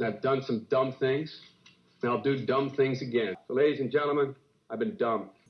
And I've done some dumb things, and I'll do dumb things again. So, ladies and gentlemen, I've been dumb.